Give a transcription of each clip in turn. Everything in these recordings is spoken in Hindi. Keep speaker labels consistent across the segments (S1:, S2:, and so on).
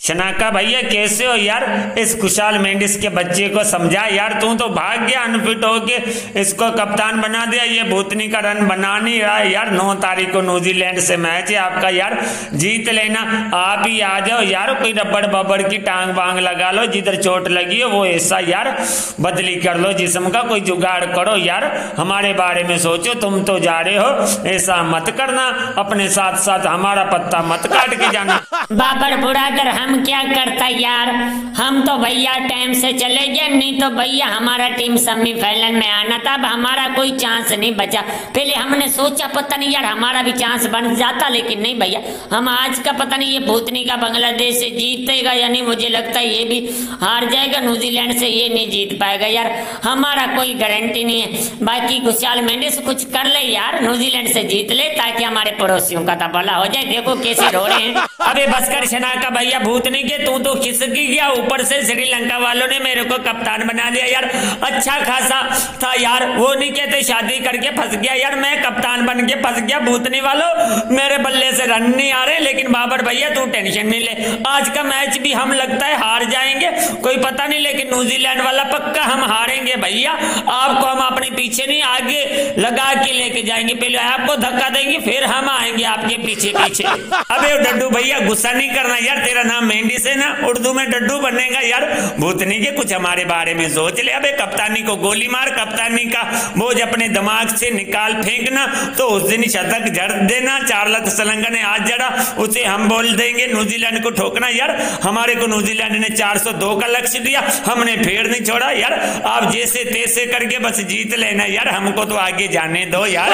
S1: शनाका भैया कैसे हो यार? इस खुशहाल मेंडिस के बच्चे को समझा यार, तू तो भाग गया अनफिट होके, इसको कप्तान बना दिया। ये भूतनी का रन बना नहीं रहा है यार। 9 तारीख को न्यूजीलैंड से मैच है आपका यार, जीत लेना। आप ही आ जाओ यार, कोई रबड़ बबड़ की टांग बांग लगा लो, जिधर चोट लगी हो वो ऐसा यार बदली कर लो जिस्म का, कोई जुगाड़ करो यार। हमारे बारे में सोचो, तुम तो जा रहे हो, ऐसा मत करना। अपने साथ साथ हमारा पत्ता मत काट के जाना।
S2: बाबर बुढ़ाकर हम क्या करता यार, हम तो भैया टाइम से चले गए, नहीं तो भैया हमारा टीम सेमीफाइनल में आना था। अब हमारा कोई चांस नहीं बचा। पहले हमने सोचा पता नहीं यार हमारा भी चांस बन जाता, लेकिन नहीं भैया, हम आज का पता नहीं ये भूतनी का बांग्लादेश से जीतेगा या नहीं। मुझे लगता है ये भी हार जाएगा, न्यूजीलैंड से ये नहीं जीत पाएगा यार। हमारा कोई गारंटी नहीं है। बाकी खुशहाल मेंडिस कुछ कर ले यार, न्यूजीलैंड से जीत ले ताकि हमारे पड़ोसियों का तो भला हो जाए। देखो कैसे रो रहे हैं।
S1: अबे बस कर शनाका भैया, भूतनी के तू तो खिसकी गया। ऊपर से श्रीलंका वालों ने मेरे को कप्तान बना दिया यार। अच्छा खासा था यार, वो नहीं कहते शादी करके फंस गया यार, मैं कप्तान बन के फंस गया। भूतनी वालों मेरे बल्ले से रन नहीं आ रहे, लेकिन बाबर भैया तू टेंशन नहीं ले, आज का मैच भी हम लगता है हार जाएंगे, कोई पता नहीं, लेकिन न्यूजीलैंड वाला पक्का हम हारेंगे भैया। आपको हम अपने पीछे नहीं आगे लगा के लेके जाएंगे, पहले आपको धक्का देंगे फिर हम आएंगे आपके पीछे पीछे। अबे डड्डू भैया गुस्सा नहीं करना यार, तेरा नाम मेंडिस है ना, उर्दू में डड्डू बनेगा यार। भूतनी के कुछ हमारे बारे में सोच ले। अबे कप्तानी को गोली मार, कप्तानी का बोझ अपने दिमाग से निकाल फेंकना, तो उस दिन शतक जड़ देना। चार्ल्स सलंगा ने आज जड़ा, उसे हम बोल देंगे न्यूजीलैंड को ठोकना यार। हमारे को न्यूजीलैंड ने 402 का लक्ष्य दिया, हमने फेर नहीं छोड़ा यार। आप जैसे तैसे करके बस जीत लेना यार, हमको तो आगे जाने दो यार।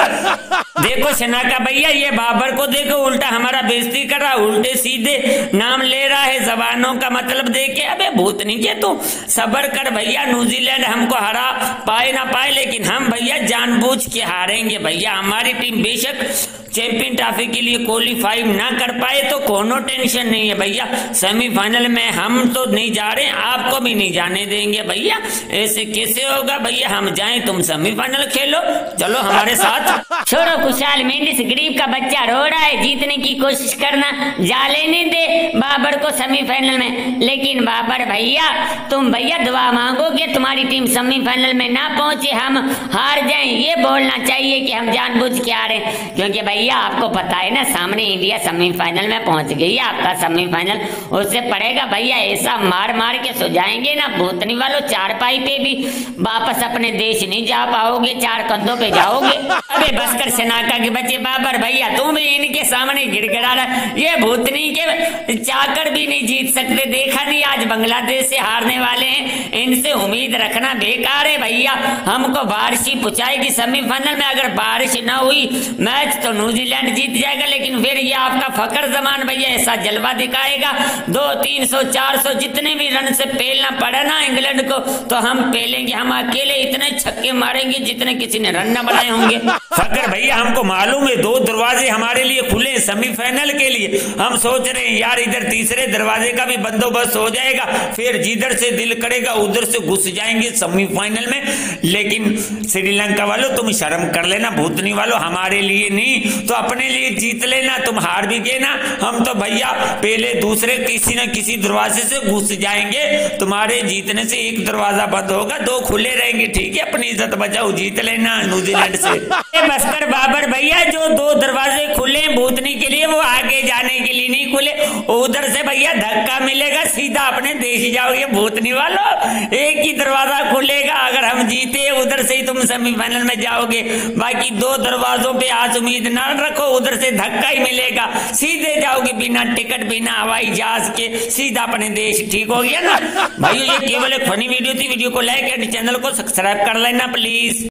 S1: देखो शनाका भैया, ये बाबर को देखो उल्टा हमारा बेइज्जती कर रहा, उल्टे सीधे नाम ले रहा है, जबानों का मतलब देके। अबे भूतनी के तू सबर कर भैया, न्यूजीलैंड हमको हरा पाए ना पाए, लेकिन हम भैया जानबूझ के हारेंगे भैया। हमारी टीम बेशक चैंपियन ट्रॉफी के लिए क्वालीफाई ना कर पाए तो कोनो टेंशन नहीं है भैया, सेमीफाइनल में हम तो नहीं जा रहे, आपको भी नहीं जाने देंगे भैया। ऐसे कैसे होगा भैया, हम जाएं तुम सेमीफाइनल खेलो, चलो हमारे साथ।
S2: छोड़ो खुशहाल मेंडिस, गरीब का बच्चा रो रहा है, जीतने की कोशिश करना, जा लेने दे बाबर को सेमीफाइनल में। लेकिन बाबर भैया तुम भैया दुआ मांगोगे तुम्हारी टीम सेमीफाइनल में ना पहुंचे, हम हार जाएं, ये बोलना चाहिए कि हम जानबूझ के आ रहे हैं। क्योंकि भैया आपको पता है ना, सामने इंडिया सेमीफाइनल में पहुंच गई है, आपका सेमीफाइनल उससे पड़ेगा भैया। ऐसा मार मार के सो जाएंगे ना भूतनी वालों, चारपाई पे भी वापस अपने देश नहीं जा पाओगे, 4 कंधों पे जाओगे। अबे बस कर शनाका के बच्चे, बाबर भैया तुम भी इनके सामने गिड़गिड़ा रहा, ये भूतनी के चाकर भी नहीं जीत सकते। देखा नहीं आज बांग्लादेश से हारने वाले हैं, इनसे उम्मीद रखना बेकार है भैया। हमको बारिश ही पुचाएगी सेमीफाइनल में, अगर बारिश ना हुई मैच तो न्यूजीलैंड जीत जाएगा, लेकिन फिर ये आपका फकर जमान भैया ऐसा जलवा दिखाएगा, 200, 300, 400 जितने भी रन से पेलना पड़े ना इंग्लैंड को तो हम पेलेंगे। हम अकेले इतने छक्के मारेंगे जितने किसी ने रन न बनाए होंगे।
S1: फकर भैया हमको मालूम है 2 दरवाजे हमारे लिए खुले सेमीफाइनल के लिए, हम सोच रहे हैं यार इधर तीसरे दरवाजे का भी बंदोबस्त हो जाएगा, फिर जिधर से दिल करेगा उधर से घुस जाएंगे सेमीफाइनल में। लेकिन श्रीलंका वालों तुम शर्म कर लेना, भूतनी वालों हमारे लिए नहीं तो अपने लिए जीत लेना। तुम हार भी गए ना, हम तो भैया पहले दूसरे किसी न किसी दरवाजे से घुस जाएंगे, तुम्हारे जीतने से एक दरवाजा बंद होगा, 2 खुले रहेंगे, ठीक है? अपनी इज्जत बचाओ, जीत लेना न्यूजीलैंड से। बस्तर बाबर भैया जो 2 दरवाजे खुले भूतनी के लिए वो आगे जाने के लिए नहीं खुले, उधर से भैया धक्का मिलेगा, सीधा अपने देश जाओगे भूतनी वालों। एक ही दरवाजा खुलेगा, अगर हम जीते उधर से ही तुम सेमीफाइनल में जाओगे, बाकी 2 दरवाजों पे आज उम्मीद ना रखो, उधर से धक्का ही मिलेगा, सीधे जाओगे बिना टिकट बिना हवाई जहाज के, सीधा अपने देश। ठीक हो गया ना भाई? ये केवल एक फनी वीडियो थी, वीडियो को लाइक एंड चैनल को सब्सक्राइब कर लेना प्लीज।